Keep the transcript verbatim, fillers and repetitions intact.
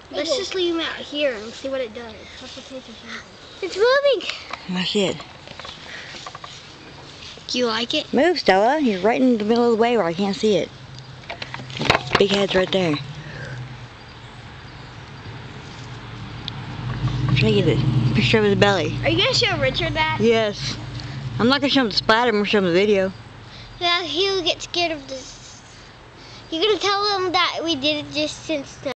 Let's just leave him out here and see what it does. That's what Taser said. It's moving. I see it. Do you like it? Move, Stella. You're right in the middle of the way where I can't see it. Its big head's right there. I'm trying to get a picture of his belly. Are you going to show Richard that? Yes. I'm not going to show him the splatter, I'm going to show him the video. Yeah, he'll get scared of this. You're going to tell him that we did it just since the